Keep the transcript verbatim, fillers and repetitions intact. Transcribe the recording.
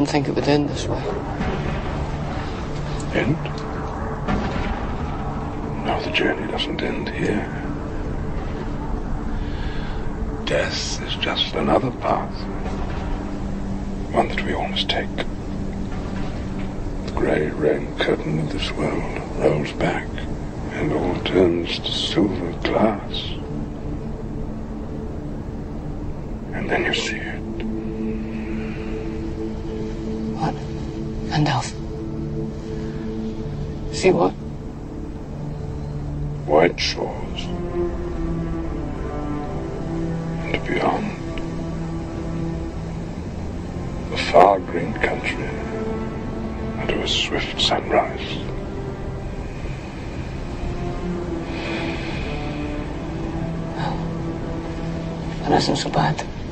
didn't think it would end this way. End? No, the journey doesn't end here. Death is just another path. One that we all must take. The grey rain curtain of this world rolls back, and all turns to silver glass. And then you see it. What? Gandalf? See what? White shores. And beyond. The far green country. Under a swift sunrise. Well, that isn't so bad.